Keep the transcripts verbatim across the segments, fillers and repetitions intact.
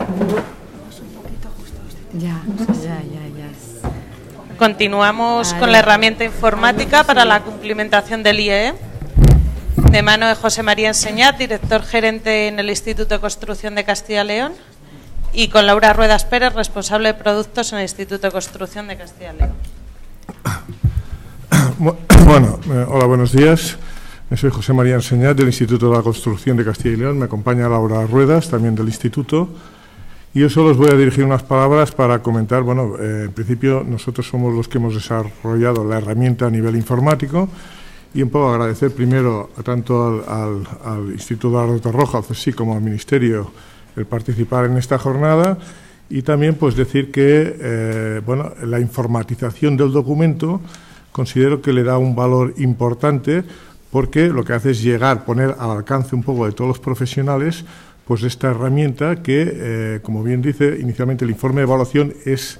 Ya, ya, ya, ya. Continuamos con la herramienta informática para la cumplimentación del I E E, de mano de José María Enseñat, director gerente en el Instituto de Construcción de Castilla y León, y con Laura Ruedas Pérez, responsable de productos en el Instituto de Construcción de Castilla y León. Bueno, eh, hola, buenos días. Soy José María Enseñat, del Instituto de la Construcción de Castilla y León. Me acompaña Laura Ruedas, también del Instituto. Y yo solo os voy a dirigir unas palabras para comentar, bueno, eh, en principio nosotros somos los que hemos desarrollado la herramienta a nivel informático, y un poco agradecer primero tanto al, al, al Instituto de la Ruta Roja, así como al Ministerio, el participar en esta jornada, y también pues decir que eh, bueno, la informatización del documento considero que le da un valor importante, porque lo que hace es llegar, poner al alcance un poco de todos los profesionales pues esta herramienta que, eh, como bien dice, inicialmente el informe de evaluación es,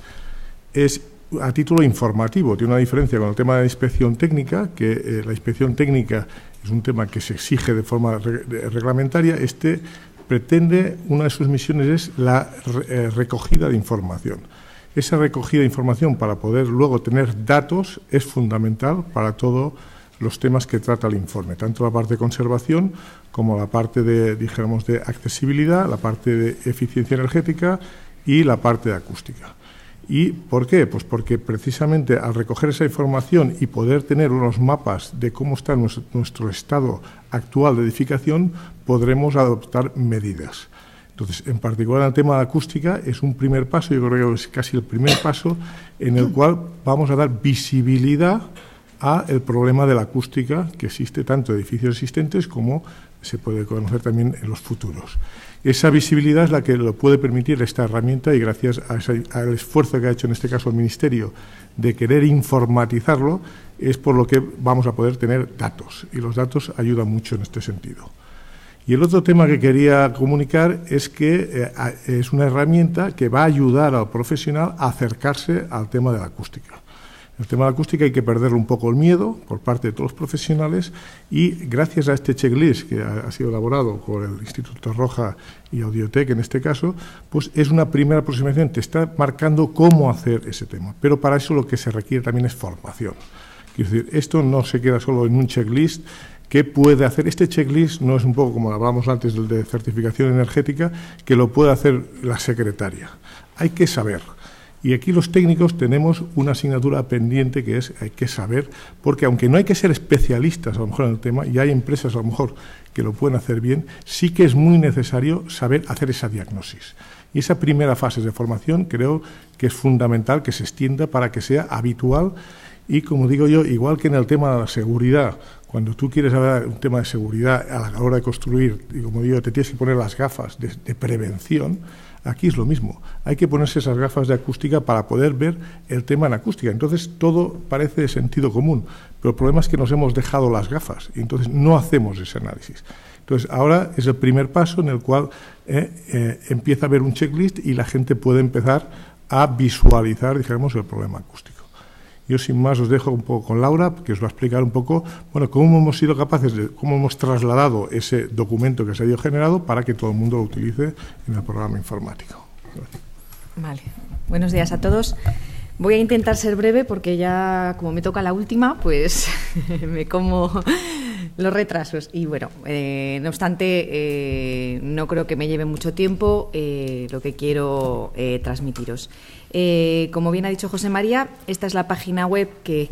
es a título informativo. Tiene una diferencia con el tema de la inspección técnica, que eh, la inspección técnica es un tema que se exige de forma re reglamentaria. Este pretende, una de sus misiones es la eh, recogida de información. Esa recogida de información para poder luego tener datos es fundamental para todo los temas que trata el informe, tanto la parte de conservación como la parte de, dijéramos, de accesibilidad, la parte de eficiencia energética y la parte de acústica. ¿Y por qué? Pues porque precisamente al recoger esa información y poder tener unos mapas de cómo está nuestro, nuestro estado actual de edificación, podremos adoptar medidas. Entonces, en particular en el tema de acústica, es un primer paso, yo creo que es casi el primer paso, en el cual vamos a dar visibilidad a el problema de la acústica que existe tanto en edificios existentes como se puede conocer también en los futuros. Esa visibilidad es la que lo puede permitir esta herramienta, y gracias a ese, al esfuerzo que ha hecho en este caso el Ministerio de querer informatizarlo, es por lo que vamos a poder tener datos, y los datos ayudan mucho en este sentido. Y el otro tema que quería comunicar es que eh, es una herramienta que va a ayudar al profesional a acercarse al tema de la acústica. El tema de la acústica hay que perderle un poco el miedo por parte de todos los profesionales, y gracias a este checklist que ha, ha sido elaborado por el Instituto Roja y Audiotec en este caso, pues es una primera aproximación, te está marcando cómo hacer ese tema. Pero para eso lo que se requiere también es formación. Quiero decir, esto no se queda solo en un checklist. ¿Qué puede hacer? Este checklist no es un poco como hablábamos antes del de certificación energética, que lo puede hacer la secretaria. Hay que saber. Y aquí los técnicos tenemos una asignatura pendiente que es, hay que saber, porque aunque no hay que ser especialistas a lo mejor en el tema, y hay empresas a lo mejor que lo pueden hacer bien, sí que es muy necesario saber hacer esa diagnosis. Y esa primera fase de formación creo que es fundamental que se extienda para que sea habitual. Y como digo yo, igual que en el tema de la seguridad, cuando tú quieres hablar un tema de seguridad a la hora de construir, y como digo, te tienes que poner las gafas de, de prevención, aquí es lo mismo. Hay que ponerse esas gafas de acústica para poder ver el tema en acústica. Entonces todo parece de sentido común, pero el problema es que nos hemos dejado las gafas y entonces no hacemos ese análisis. Entonces ahora es el primer paso en el cual eh, eh, empieza a haber un checklist y la gente puede empezar a visualizar, digamos, el problema acústico. Yo sin más os dejo un poco con Laura, que os va a explicar un poco, bueno, cómo hemos sido capaces de, cómo hemos trasladado ese documento que se ha ido generado para que todo el mundo lo utilice en el programa informático. Gracias. Vale, buenos días a todos. Voy a intentar ser breve porque ya, como me toca la última, pues me como los retrasos. Y bueno, eh, no obstante, eh, no creo que me lleve mucho tiempo eh, lo que quiero eh, transmitiros. Eh, como bien ha dicho José María, esta es la página web que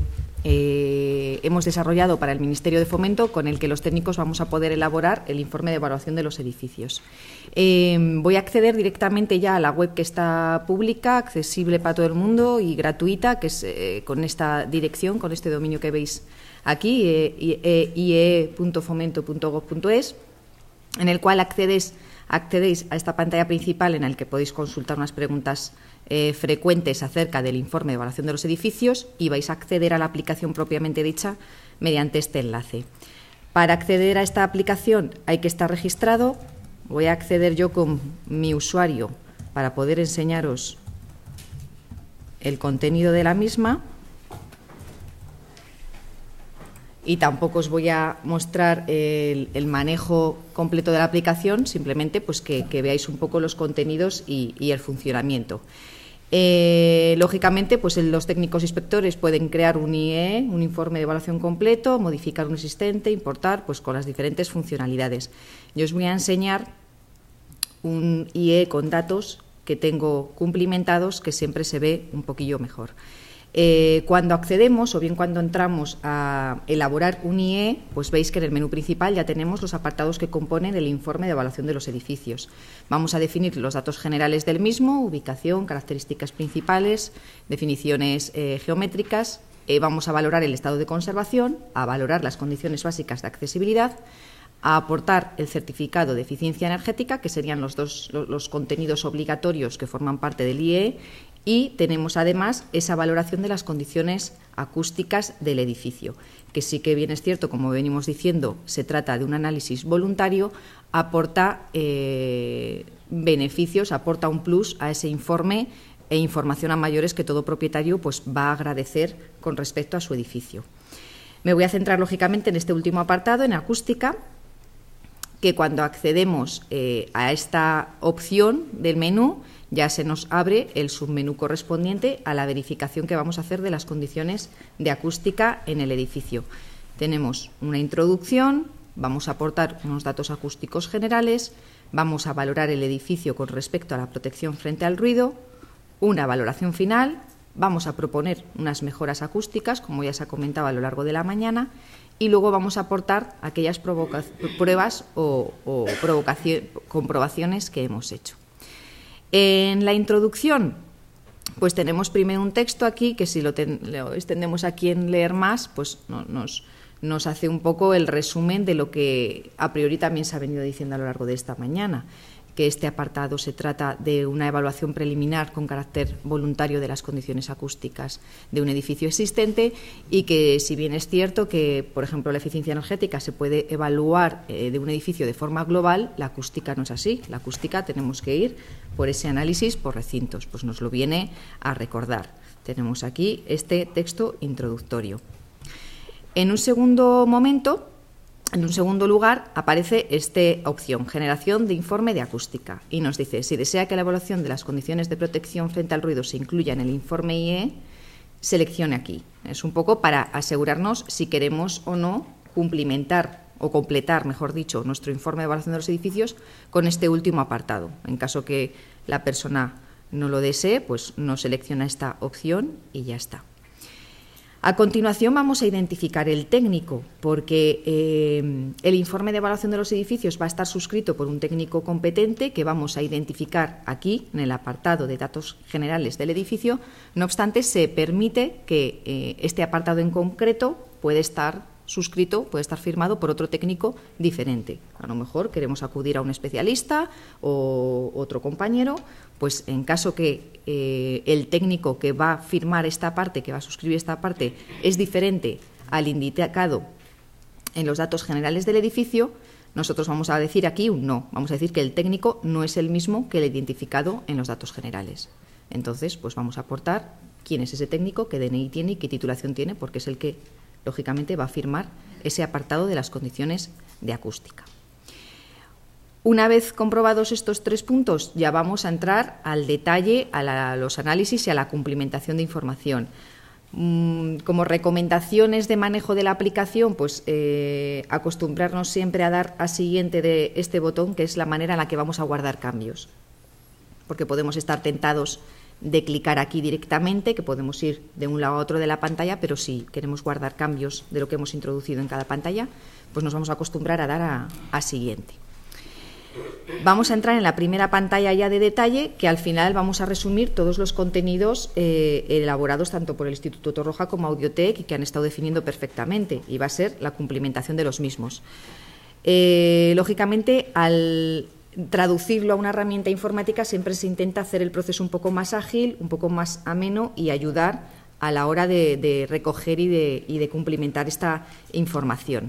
eh, hemos desarrollado para el Ministerio de Fomento, con el que los técnicos vamos a poder elaborar el informe de evaluación de los edificios. Eh, voy a acceder directamente ya a la web que está pública, accesible para todo el mundo y gratuita, que es eh, con esta dirección, con este dominio que veis aquí, eh, i e punto fomento punto gob punto es, en el cual accedes, accedéis a esta pantalla principal en la que podéis consultar unas preguntas eh, frecuentes acerca del informe de evaluación de los edificios, y vais a acceder a la aplicación propiamente dicha mediante este enlace. Para acceder a esta aplicación hay que estar registrado. Voy a acceder yo con mi usuario para poder enseñaros el contenido de la misma. y tampoco os voy a mostrar el, el manejo completo de la aplicación, simplemente pues que, que veáis un poco los contenidos y, y el funcionamiento. Eh, lógicamente, pues los técnicos inspectores pueden crear un I E, un informe de evaluación completo, modificar un existente, importar, pues con las diferentes funcionalidades. Yo os voy a enseñar un I E con datos que tengo cumplimentados, que siempre se ve un poquillo mejor. Eh, cuando accedemos o bien cuando entramos a elaborar un I E, pues veis que en el menú principal ya tenemos los apartados que componen el informe de evaluación de los edificios. Vamos a definir los datos generales del mismo, ubicación, características principales, definiciones eh, geométricas, eh, vamos a valorar el estado de conservación, a valorar las condiciones básicas de accesibilidad, a aportar el certificado de eficiencia energética, que serían los dos los, los contenidos obligatorios que forman parte del I E, y tenemos además esa valoración de las condiciones acústicas del edificio, que sí que bien es cierto, como venimos diciendo, se trata de un análisis voluntario, aporta eh, beneficios, aporta un plus a ese informe e información a mayores que todo propietario pues, va a agradecer con respecto a su edificio. Me voy a centrar lógicamente en este último apartado, en acústica, que cuando accedemos eh, a esta opción del menú ya se nos abre el submenú correspondiente a la verificación que vamos a hacer de las condiciones de acústica en el edificio. Tenemos una introducción, vamos a aportar unos datos acústicos generales, vamos a valorar el edificio con respecto a la protección frente al ruido, una valoración final, vamos a proponer unas mejoras acústicas, como ya se ha comentado a lo largo de la mañana, y luego vamos a aportar aquellas pruebas o, o comprobaciones que hemos hecho. En la introducción, pues tenemos primero un texto aquí que si lo, ten, lo extendemos aquí en leer más, pues no, nos, nos hace un poco el resumen de lo que a priori también se ha venido diciendo a lo largo de esta mañana, que este apartado se trata de una evaluación preliminar con carácter voluntario de las condiciones acústicas de un edificio existente y que, si bien es cierto que, por ejemplo, la eficiencia energética se puede evaluar eh, de un edificio de forma global, la acústica no es así. La acústica tenemos que ir por ese análisis por recintos, pues nos lo viene a recordar. Tenemos aquí este texto introductorio. En un segundo momento, En un segundo lugar, aparece esta opción, generación de informe de acústica, y nos dice, si desea que la evaluación de las condiciones de protección frente al ruido se incluya en el informe I E, seleccione aquí. Es un poco para asegurarnos si queremos o no cumplimentar o completar, mejor dicho, nuestro informe de evaluación de los edificios con este último apartado. En caso que la persona no lo desee, pues no selecciona esta opción y ya está. A continuación vamos a identificar el técnico, porque eh, el informe de evaluación de los edificios va a estar suscrito por un técnico competente que vamos a identificar aquí en el apartado de datos generales del edificio. No obstante, se permite que eh, este apartado en concreto puede estar suscrito, puede estar firmado por otro técnico diferente. A lo mejor queremos acudir a un especialista o otro compañero, pues en caso que eh, el técnico que va a firmar esta parte, que va a suscribir esta parte, es diferente al indicado en los datos generales del edificio, nosotros vamos a decir aquí un no. Vamos a decir que el técnico no es el mismo que el identificado en los datos generales. Entonces, pues vamos a aportar quién es ese técnico, qué D N I tiene y qué titulación tiene, porque es el que lógicamente va a firmar ese apartado de las condiciones de acústica. Una vez comprobados estos tres puntos, ya vamos a entrar al detalle, a, la, a los análisis y a la cumplimentación de información. Mm, como recomendaciones de manejo de la aplicación, pues eh, acostumbrarnos siempre a dar a siguiente de este botón, que es la manera en la que vamos a guardar cambios, porque podemos estar tentados de clicar aquí directamente, que podemos ir de un lado a otro de la pantalla, pero si queremos guardar cambios de lo que hemos introducido en cada pantalla, pues nos vamos a acostumbrar a dar a, a siguiente. Vamos a entrar en la primera pantalla ya de detalle, que al final vamos a resumir todos los contenidos eh, elaborados tanto por el Instituto Torroja como Audiotec y que han estado definiendo perfectamente, y va a ser la cumplimentación de los mismos. Eh, lógicamente, al traducirlo a una herramienta informática siempre se intenta hacer el proceso un poco más ágil, un poco más ameno y ayudar a la hora de, de recoger y de, y de cumplimentar esta información.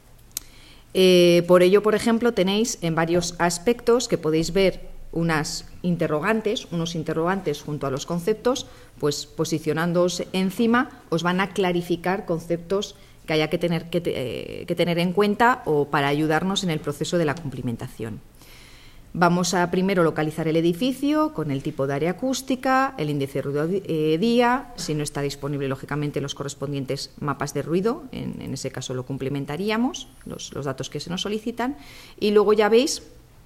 Eh, por ello, por ejemplo, tenéis en varios aspectos que podéis ver unas interrogantes, unos interrogantes junto a los conceptos, pues posicionándoos encima os van a clarificar conceptos que haya que tener, que, eh, que tener en cuenta o para ayudarnos en el proceso de la cumplimentación. Vamos a primero localizar el edificio con el tipo de área acústica, el índice de ruido eh, día, si no está disponible, lógicamente, los correspondientes mapas de ruido, en, en ese caso lo complementaríamos, los, los datos que se nos solicitan, y luego ya veis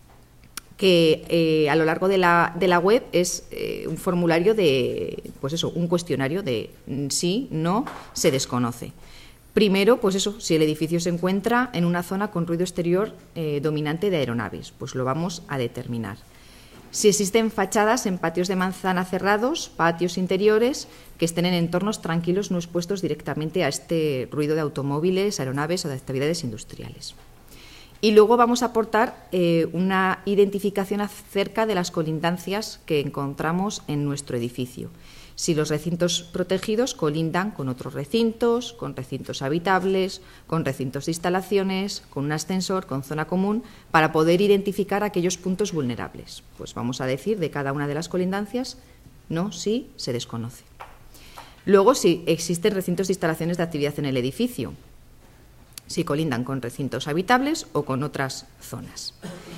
que eh, a lo largo de la, de la web es eh, un formulario de, pues eso, un cuestionario de sí, no, se desconoce. Primero, pues eso, si el edificio se encuentra en una zona con ruido exterior eh, dominante de aeronaves, pues lo vamos a determinar. Si existen fachadas en patios de manzana cerrados, patios interiores, que estén en entornos tranquilos no expuestos directamente a este ruido de automóviles, aeronaves o de actividades industriales. Y luego vamos a aportar eh, una identificación acerca de las colindancias que encontramos en nuestro edificio. Si los recintos protegidos colindan con otros recintos, con recintos habitables, con recintos de instalaciones, con un ascensor, con zona común, para poder identificar aquellos puntos vulnerables. Pues vamos a decir de cada una de las colindancias, no, sí, se desconoce. Luego, si existen recintos de instalaciones de actividad en el edificio, si colindan con recintos habitables o con otras zonas.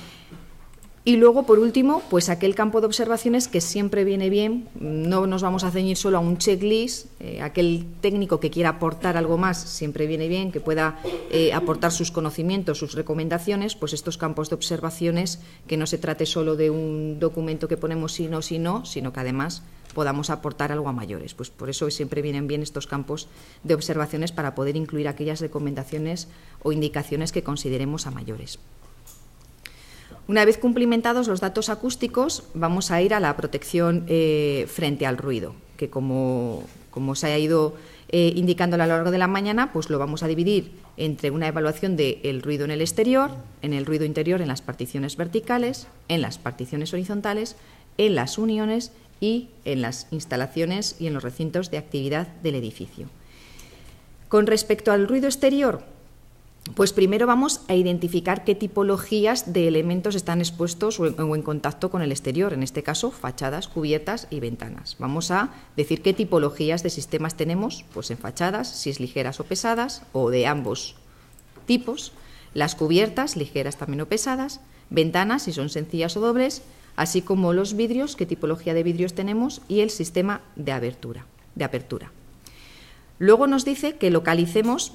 Y luego, por último, pues aquel campo de observaciones que siempre viene bien, no nos vamos a ceñir solo a un checklist, eh, aquel técnico que quiera aportar algo más siempre viene bien, que pueda eh, aportar sus conocimientos, sus recomendaciones, pues estos campos de observaciones, que no se trate solo de un documento que ponemos sí, no, sí, no, sino que además podamos aportar algo a mayores. Pues por eso siempre vienen bien estos campos de observaciones para poder incluir aquellas recomendaciones o indicaciones que consideremos a mayores. Una vez cumplimentados los datos acústicos, vamos a ir a la protección eh, frente al ruido, que como, como se ha ido eh, indicando a lo largo de la mañana, pues lo vamos a dividir entre una evaluación del ruido en el exterior, en el ruido interior en las particiones verticales, en las particiones horizontales, en las uniones y en las instalaciones y en los recintos de actividad del edificio. Con respecto al ruido exterior, pues primero vamos a identificar qué tipologías de elementos están expuestos o en contacto con el exterior, en este caso fachadas, cubiertas y ventanas. Vamos a decir qué tipologías de sistemas tenemos, pues en fachadas, si es ligeras o pesadas, o de ambos tipos, las cubiertas, ligeras también o pesadas, ventanas, si son sencillas o dobles, así como los vidrios, qué tipología de vidrios tenemos, y el sistema de abertura. De apertura. Luego nos dice que localicemos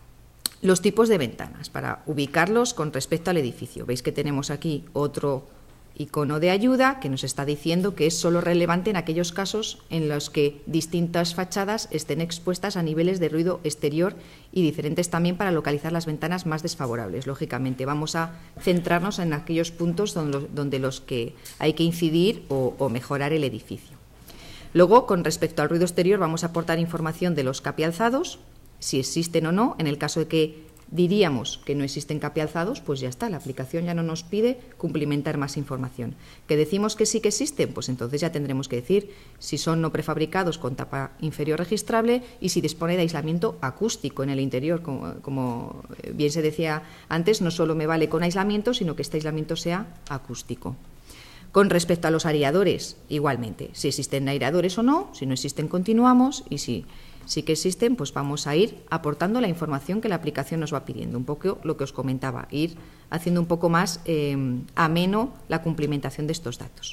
los tipos de ventanas para ubicarlos con respecto al edificio. Veis que tenemos aquí otro icono de ayuda que nos está diciendo que es solo relevante en aquellos casos en los que distintas fachadas estén expuestas a niveles de ruido exterior y diferentes también para localizar las ventanas más desfavorables. Lógicamente, vamos a centrarnos en aquellos puntos donde, donde los que hay que incidir o, o mejorar el edificio. Luego, con respecto al ruido exterior, vamos a aportar información de los capialzados, si existen o no. En el caso de que diríamos que no existen capialzados, pues ya está, la aplicación ya no nos pide cumplimentar más información. ¿Que decimos que sí que existen? Pues entonces ya tendremos que decir si son no prefabricados con tapa inferior registrable y si dispone de aislamiento acústico en el interior. Como, como bien se decía antes, no solo me vale con aislamiento, sino que este aislamiento sea acústico. Con respecto a los aireadores, igualmente, si existen aireadores o no, si no existen continuamos y si sí que existen, pues vamos a ir aportando la información que la aplicación nos va pidiendo, un poco lo que os comentaba, ir haciendo un poco más eh, ameno la cumplimentación de estos datos.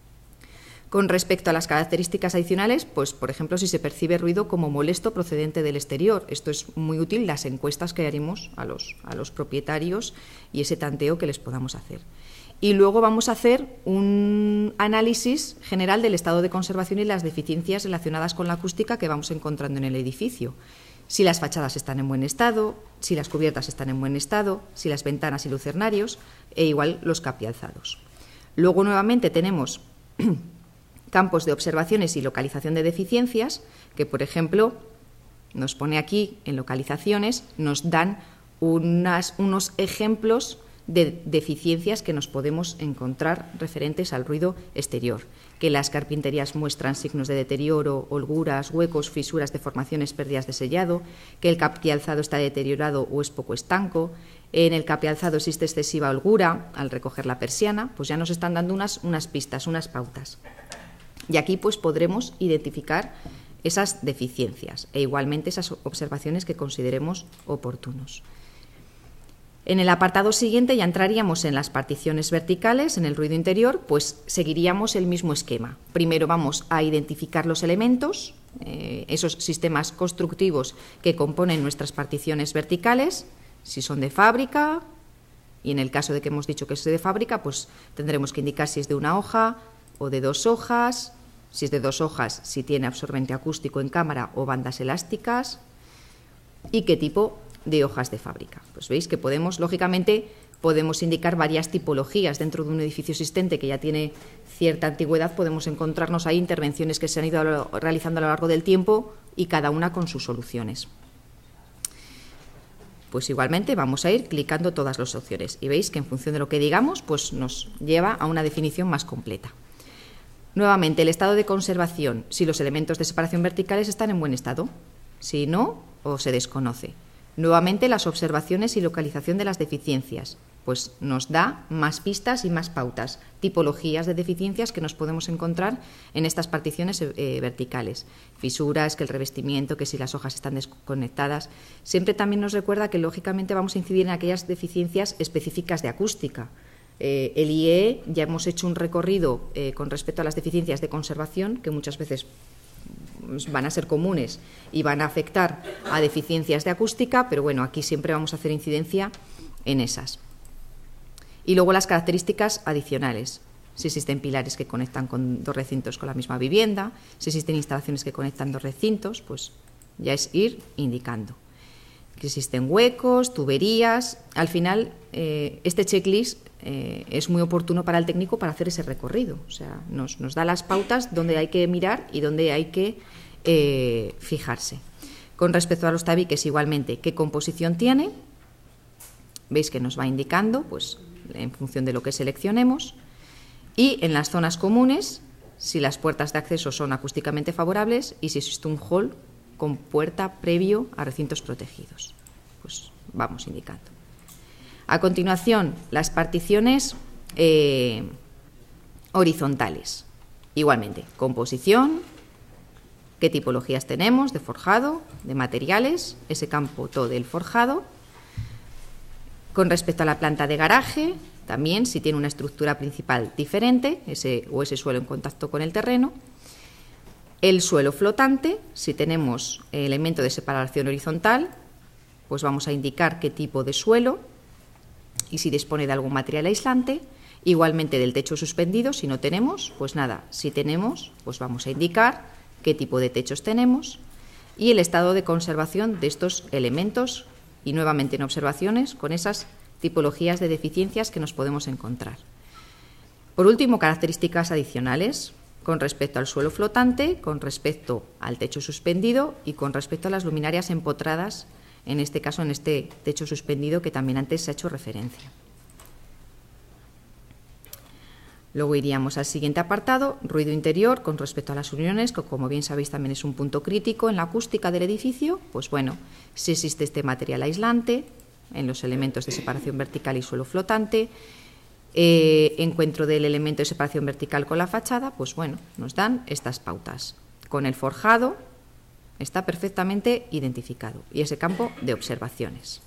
Con respecto a las características adicionales, pues por ejemplo, si se percibe ruido como molesto procedente del exterior, esto es muy útil, las encuestas que haremos a los, a los propietarios y ese tanteo que les podamos hacer. Y luego vamos a hacer un análisis general del estado de conservación y las deficiencias relacionadas con la acústica que vamos encontrando en el edificio. Si las fachadas están en buen estado, si las cubiertas están en buen estado, si las ventanas y lucernarios, e igual los capialzados. Luego nuevamente tenemos campos de observaciones y localización de deficiencias, que por ejemplo nos pone aquí en localizaciones, nos dan unas, unos ejemplos de deficiencias que nos podemos encontrar referentes al ruido exterior, que las carpinterías muestran signos de deterioro, holguras, huecos, fisuras, deformaciones, pérdidas de sellado, que el capialzado está deteriorado o es poco estanco, en el capialzado existe excesiva holgura al recoger la persiana, pues ya nos están dando unas, unas pistas, unas pautas. Y aquí pues podremos identificar esas deficiencias e igualmente esas observaciones que consideremos oportunos. En el apartado siguiente ya entraríamos en las particiones verticales, en el ruido interior, pues seguiríamos el mismo esquema. Primero vamos a identificar los elementos, eh, esos sistemas constructivos que componen nuestras particiones verticales, si son de fábrica, y en el caso de que hemos dicho que es de fábrica, pues tendremos que indicar si es de una hoja o de dos hojas, si es de dos hojas, si tiene absorbente acústico en cámara o bandas elásticas, y qué tipo de hojas de fábrica. Pues veis que podemos, lógicamente, podemos indicar varias tipologías dentro de un edificio existente que ya tiene cierta antigüedad. Podemos encontrarnos ahí intervenciones que se han ido realizando a lo largo del tiempo y cada una con sus soluciones. Pues igualmente vamos a ir clicando todas las opciones y veis que en función de lo que digamos, pues nos lleva a una definición más completa. Nuevamente, el estado de conservación, si los elementos de separación verticales están en buen estado, si no, o se desconoce. Nuevamente, las observaciones y localización de las deficiencias, pues nos da más pistas y más pautas, tipologías de deficiencias que nos podemos encontrar en estas particiones eh, verticales. Fisuras, que el revestimiento, que si las hojas están desconectadas. Siempre también nos recuerda que, lógicamente, vamos a incidir en aquellas deficiencias específicas de acústica. Eh, el I E ya hemos hecho un recorrido eh, con respecto a las deficiencias de conservación, que muchas veces van a ser comunes y van a afectar a deficiencias de acústica, pero bueno, aquí siempre vamos a hacer incidencia en esas. Y luego las características adicionales, si existen pilares que conectan con dos recintos con la misma vivienda, si existen instalaciones que conectan dos recintos, pues ya es ir indicando. Que existen huecos, tuberías. Al final, eh, este checklist eh, es muy oportuno para el técnico para hacer ese recorrido. O sea, nos, nos da las pautas donde hay que mirar y donde hay que eh, fijarse. Con respecto a los tabiques, igualmente, ¿qué composición tiene? Veis que nos va indicando, pues, en función de lo que seleccionemos. Y en las zonas comunes, si las puertas de acceso son acústicamente favorables y si existe un hall con puerta previo a recintos protegidos. Pues vamos indicando. A continuación, las particiones eh, horizontales. Igualmente, composición, qué tipologías tenemos de forjado, de materiales, ese campo todo del forjado. Con respecto a la planta de garaje, también si tiene una estructura principal diferente ese, o ese suelo en contacto con el terreno. El suelo flotante, si tenemos elemento de separación horizontal, pues vamos a indicar qué tipo de suelo y si dispone de algún material aislante. Igualmente del techo suspendido, si no tenemos, pues nada, si tenemos, pues vamos a indicar qué tipo de techos tenemos y el estado de conservación de estos elementos y nuevamente en observaciones con esas tipologías de deficiencias que nos podemos encontrar. Por último, características adicionales con respecto al suelo flotante, con respecto al techo suspendido y con respecto a las luminarias empotradas, en este caso en este techo suspendido que también antes se ha hecho referencia. Luego iríamos al siguiente apartado, ruido interior, con respecto a las uniones, que como bien sabéis también es un punto crítico en la acústica del edificio. Pues bueno, si existe este material aislante en los elementos de separación vertical y suelo flotante, eh, encuentro del elemento de separación vertical con la fachada, pues bueno, nos dan estas pautas. Con el forjado está perfectamente identificado y ese campo de observaciones.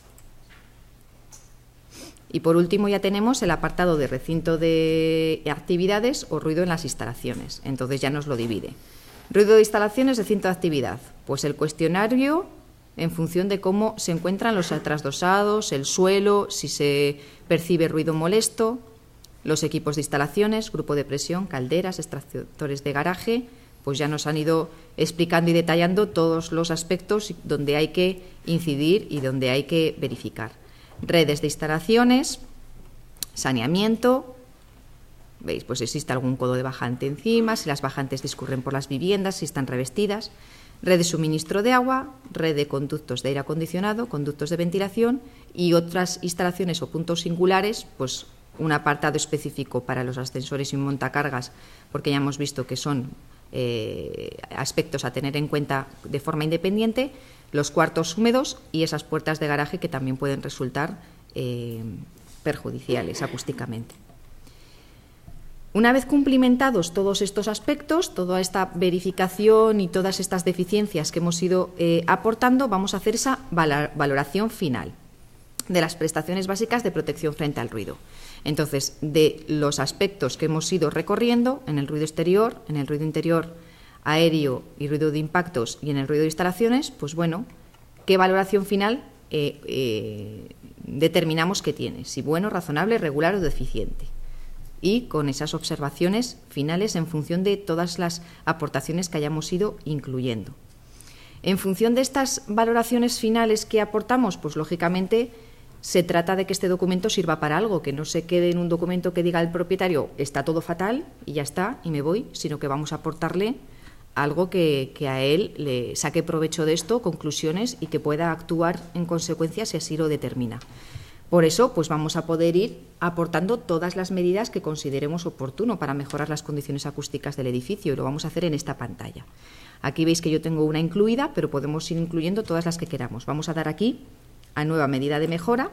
Y por último ya tenemos el apartado de recinto de actividades o ruido en las instalaciones. Entonces ya nos lo divide. Ruido de instalaciones, recinto de actividad. Pues el cuestionario en función de cómo se encuentran los trasdosados, el suelo, si se percibe ruido molesto, los equipos de instalaciones, grupo de presión, calderas, extractores de garaje, pues ya nos han ido explicando y detallando todos los aspectos donde hay que incidir y donde hay que verificar. Redes de instalaciones, saneamiento, veis, pues existe algún codo de bajante encima, si las bajantes discurren por las viviendas, si están revestidas, red de suministro de agua, red de conductos de aire acondicionado, conductos de ventilación y otras instalaciones o puntos singulares, pues un apartado específico para los ascensores y montacargas, porque ya hemos visto que son eh, aspectos a tener en cuenta de forma independiente, los cuartos húmedos y esas puertas de garaje que también pueden resultar eh, perjudiciales acústicamente. Una vez cumplimentados todos estos aspectos, toda esta verificación y todas estas deficiencias que hemos ido eh, aportando, vamos a hacer esa valoración final de las prestaciones básicas de protección frente al ruido. Entonces, de los aspectos que hemos ido recorriendo en el ruido exterior, en el ruido interior, aéreo y ruido de impactos y en el ruido de instalaciones, pues bueno, ¿qué valoración final eh, eh, determinamos que tiene? Si bueno, razonable, regular o deficiente. Y con esas observaciones finales en función de todas las aportaciones que hayamos ido incluyendo. En función de estas valoraciones finales que aportamos, pues lógicamente se trata de que este documento sirva para algo, que no se quede en un documento que diga el propietario está todo fatal y ya está y me voy, sino que vamos a aportarle algo que, que a él le saque provecho de esto, conclusiones y que pueda actuar en consecuencia si así lo determina. Por eso, pues vamos a poder ir aportando todas las medidas que consideremos oportuno para mejorar las condiciones acústicas del edificio y lo vamos a hacer en esta pantalla. Aquí veis que yo tengo una incluida, pero podemos ir incluyendo todas las que queramos. Vamos a dar aquí a nueva medida de mejora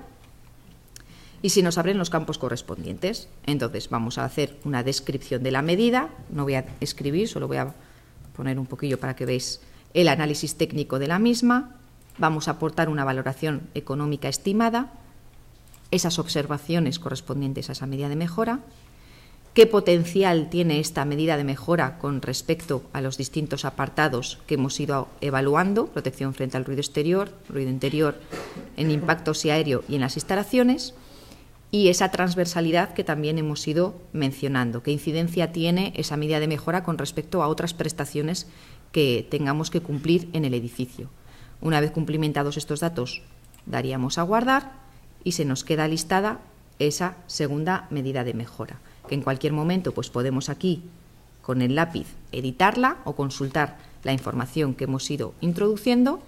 y se nos abren los campos correspondientes. Entonces, vamos a hacer una descripción de la medida. No voy a escribir, solo voy a poner un poquillo para que veáis el análisis técnico de la misma. Vamos a aportar una valoración económica estimada, esas observaciones correspondientes a esa medida de mejora, qué potencial tiene esta medida de mejora con respecto a los distintos apartados que hemos ido evaluando, protección frente al ruido exterior, ruido interior, en impactos y aéreo y en las instalaciones, y esa transversalidad que también hemos ido mencionando, qué incidencia tiene esa medida de mejora con respecto a otras prestaciones que tengamos que cumplir en el edificio. Una vez cumplimentados estos datos, daríamos a guardar y se nos queda listada esa segunda medida de mejora, que en cualquier momento pues podemos aquí con el lápiz editarla o consultar la información que hemos ido introduciendo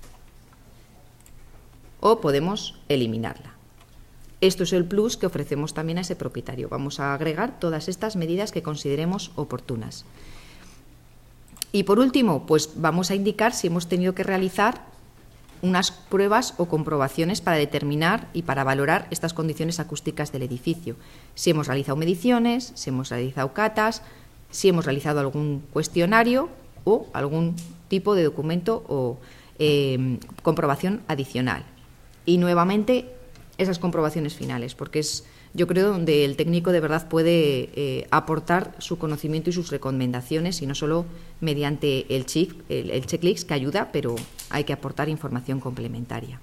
o podemos eliminarla. Esto es el plus que ofrecemos también a ese propietario. Vamos a agregar todas estas medidas que consideremos oportunas. Y por último, pues vamos a indicar si hemos tenido que realizar unas pruebas o comprobaciones para determinar y para valorar estas condiciones acústicas del edificio. Si hemos realizado mediciones, si hemos realizado catas, si hemos realizado algún cuestionario o algún tipo de documento o eh, comprobación adicional. Y nuevamente esas comprobaciones finales, porque es, yo creo, donde el técnico de verdad puede eh, aportar su conocimiento y sus recomendaciones y no solo mediante el, check, el, el checklist que ayuda, pero hay que aportar información complementaria.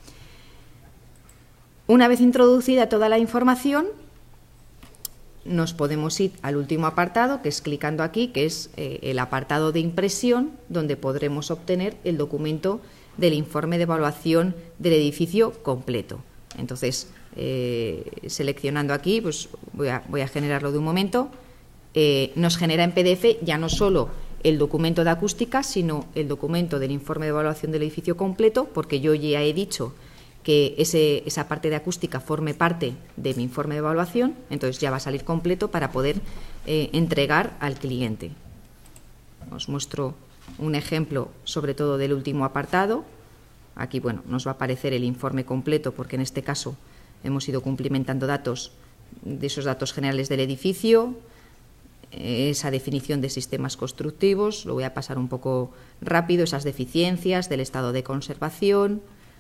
Una vez introducida toda la información, nos podemos ir al último apartado, que es clicando aquí, que es eh, el apartado de impresión, donde podremos obtener el documento del informe de evaluación del edificio completo. Entonces, eh, seleccionando aquí, pues voy a, voy a generarlo de un momento, eh, nos genera en P D F ya no solo el documento de acústica, sino el documento del informe de evaluación del edificio completo, porque yo ya he dicho que ese, esa parte de acústica forme parte de mi informe de evaluación, entonces ya va a salir completo para poder eh, entregar al cliente. Os muestro un ejemplo sobre todo del último apartado. Aquí, bueno, nos va a aparecer el informe completo porque en este caso hemos ido cumplimentando datos de esos datos generales del edificio, esa definición de sistemas constructivos, lo voy a pasar un poco rápido, esas deficiencias del estado de conservación,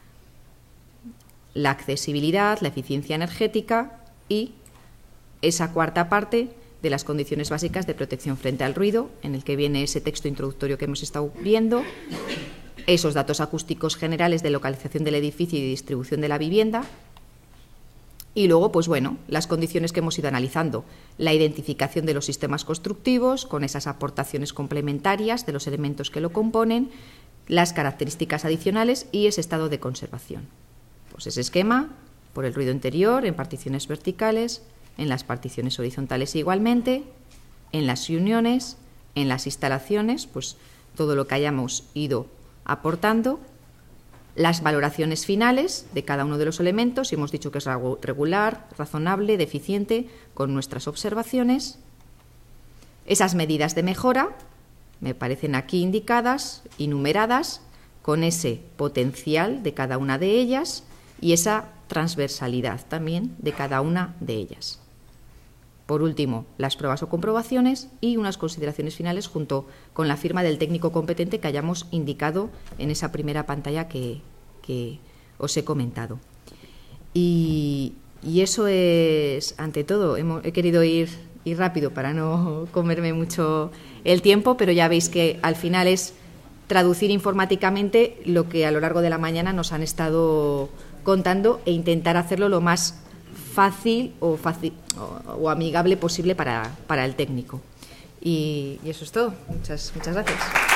la accesibilidad, la eficiencia energética y esa cuarta parte de las condiciones básicas de protección frente al ruido, en el que viene ese texto introductorio que hemos estado viendo, esos datos acústicos generales de localización del edificio y de distribución de la vivienda. Y luego, pues bueno, las condiciones que hemos ido analizando, la identificación de los sistemas constructivos con esas aportaciones complementarias de los elementos que lo componen, las características adicionales y ese estado de conservación. Pues ese esquema, por el ruido interior, en particiones verticales, en las particiones horizontales igualmente, en las uniones, en las instalaciones, pues todo lo que hayamos ido aportando, las valoraciones finales de cada uno de los elementos, y hemos dicho que es regular, razonable, deficiente, con nuestras observaciones. Esas medidas de mejora me parecen aquí indicadas y numeradas con ese potencial de cada una de ellas y esa transversalidad también de cada una de ellas. Por último, las pruebas o comprobaciones y unas consideraciones finales junto con la firma del técnico competente que hayamos indicado en esa primera pantalla que, que os he comentado. Y, y eso es, ante todo, hemos, he querido ir, ir rápido para no comerme mucho el tiempo, pero ya veis que al final es traducir informáticamente lo que a lo largo de la mañana nos han estado contando e intentar hacerlo lo más fácil o, fácil, o, o amigable posible para, para el técnico. Y, y eso es todo. Muchas, muchas gracias.